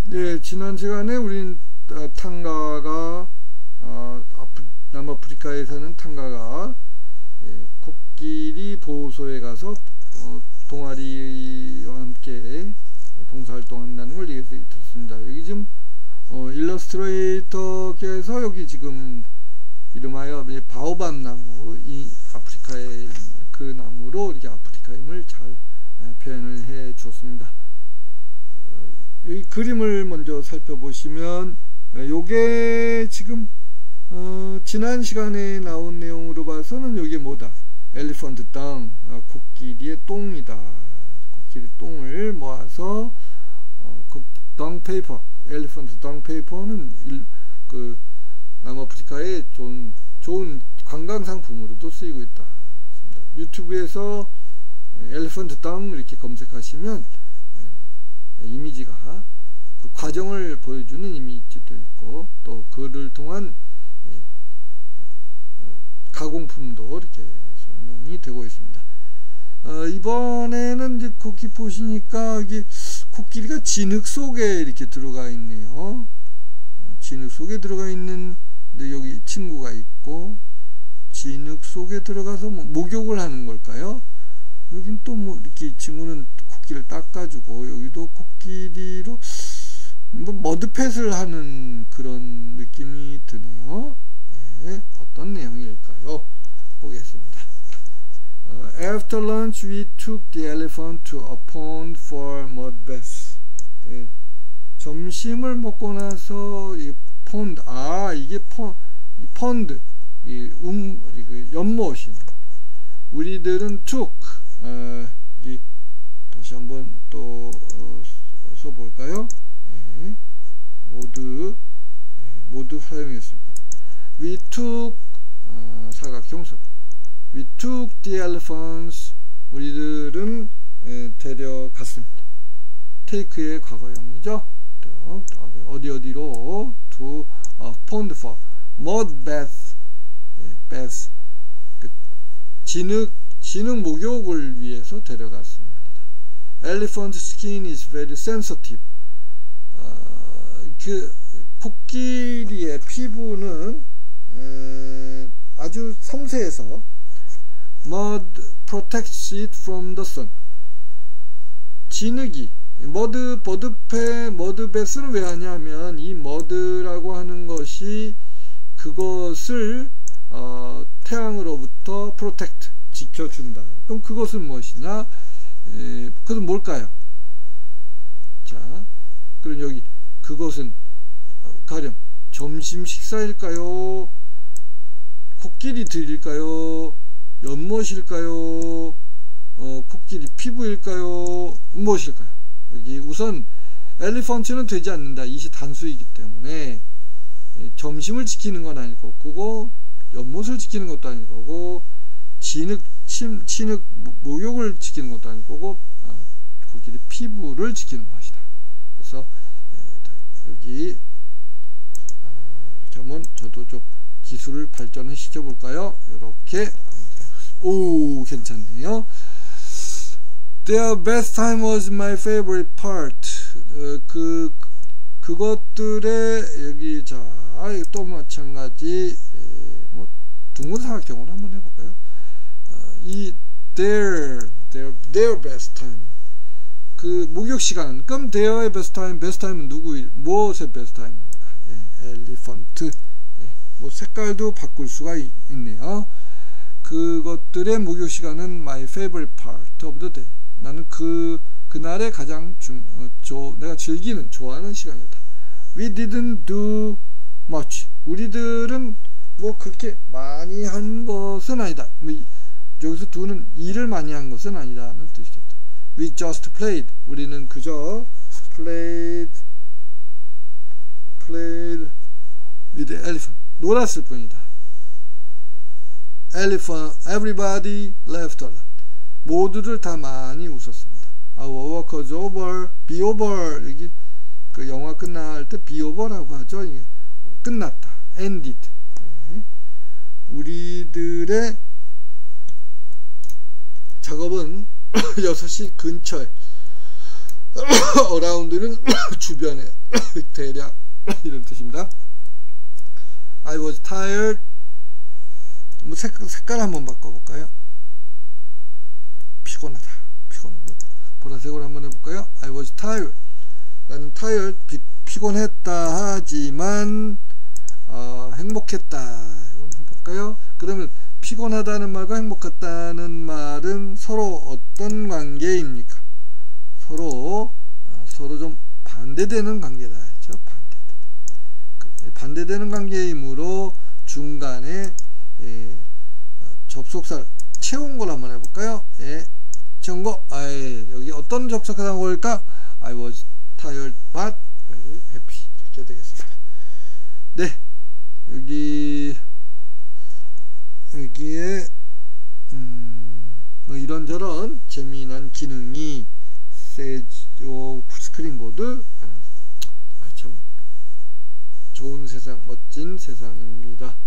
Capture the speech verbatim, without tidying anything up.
네, 지난 시간에 우린 어, 탕가가 어, 아프, 남아프리카에 사는 탕가가 예, 코끼리 보호소에 가서 어, 동아리와 함께 봉사활동한다는 걸 얘기 들었습니다. 여기 지금 어, 일러스트레이터께서 여기 지금 이름하여 바오밥 나무, 이 아프리카의 그 나무로 이렇게 아프리카임을 잘 표현을 해 주었습니다. 이 그림을 먼저 살펴보시면 요게 지금 어, 지난 시간에 나온 내용으로 봐서는 요게 뭐다? 엘리펀트 덩, 어, 코끼리의 똥이다. 코끼리 똥을 모아서 어, 덩 페이퍼, 엘리펀트 덩 페이퍼는 일, 그 남아프리카의 좋은, 좋은 관광 상품으로도 쓰이고 있다. 유튜브에서 엘리펀트 덩 이렇게 검색하시면 이미지가 그 과정을 보여주는 이미지도 있고 또 그를 통한 가공품도 이렇게 설명이 되고 있습니다. 어, 이번에는 이제 코끼리 보시니까 여기 코끼리가 진흙 속에 이렇게 들어가 있네요. 진흙 속에 들어가 있는 근데 여기 친구가 있고 진흙 속에 들어가서 뭐 목욕을 하는 걸까요? 여긴 또 뭐 이렇게 이 친구는 코끼리를 닦아주고 여기도 코끼리로 뭐 머드펫을 하는 그런 느낌이 드네요. 예, 어떤 내용일까요? 보겠습니다. Uh, after lunch, we took the elephant to a pond for mud baths. 예, 점심을 먹고 나서 이 폰드, 아 이게 폰, 이 펀드, 이 음, 이 연못이. 우리들은 took. 어, 이 다시 한번 또 어, 써볼까요? 예, 모두 예, 모두 사용했습니다. We took 어, 사각형 섭. We took the elephants. 우리들은 예, 데려갔습니다. take의 과거형이죠. 어디 어디로 to a pond for mud bath. 예, bath. 그 진흙 진흙 목욕을 위해서 데려갔습니다. Elephant skin is very sensitive. 어, 그 코끼리의 피부는 에, 아주 섬세해서 mud protects it from the sun. 진흙이 머드 머드패 머드뱃을 왜 하냐면 이 머드라고 하는 것이 그것을 어, 태양으로부터 protect 지켜준다. 그럼 그것은 무엇이냐? 에, 그것은 뭘까요? 자, 그럼 여기 그것은 가령 점심 식사일까요? 코끼리 들일까요? 연못일까요? 어, 코끼리 피부일까요? 무엇일까요? 여기 우선 엘리펀트는 되지 않는다. 이시 단수이기 때문에 에, 점심을 지키는 건 아닐 거고 연못을 지키는 것도 아닐 거고 진흙, 침, 진흙 목욕을 지키는 것도 아닐 거고 어, 코끼리 피부를 지키는 것이다. 그래서 예, 여기 어, 이렇게 한번 저도 좀 기술을 발전을 시켜볼까요? 이렇게 오 괜찮네요. Their best time was my favorite part. 어, 그 그것들의 여기 자 또 마찬가지 예, 뭐 둥근 사각형으로 한번 해볼까요? 이 their, their, their best time 그 목욕 시간 그럼 their의 best time best time은 누구 무엇의 best time입니까? 예, 엘리펀트 예, 뭐 색깔도 바꿀 수가 있, 있네요. 그것들의 목욕 시간은 my favorite part of the day. 나는 그 그날의 가장 중, 어, 조, 내가 즐기는 좋아하는 시간이었다. We didn't do much. 우리들은 뭐 그렇게 많이 한 것은 아니다. 뭐 여기서 do는 일을 많이 한 것은 아니다는 뜻이겠다. We just played. 우리는 그저 played, played with the elephant. 놀았을 뿐이다. Elephant, everybody laughed a lot. 모두들 다 많이 웃었습니다. Our work was over, be over. 여기 그 영화 끝날 때 be over라고 하죠. 이게 끝났다. ended. 네. 우리들의 작업은 여섯 시 근처에 어라운드는 주변에 대략 이런 뜻입니다. I was tired. 뭐 색깔, 색깔 한번 바꿔볼까요? 피곤하다. 피곤. 보라색으로 한번 해볼까요? I was tired. 나는 tired. 피, 피곤했다 하지만 어, 행복했다. 이건 해볼까요? 그러면 피곤하다는 말과 행복했다는 말은 서로 어떤 관계입니까? 서로 어, 서로 좀 반대되는 관계다. 그렇죠? 반대되는, 반대되는 관계이므로 중간에 예, 접속사를 채운 걸 한번 해볼까요? 예, 채운 거. 아, 예, 여기 어떤 접속사가 올까? I was tired but very happy. 이렇게 되겠습니다. 네, 여기 여기에 음, 뭐 이런저런 재미난 기능이 세조 스크린보드 아, 참 좋은 세상, 멋진 세상입니다.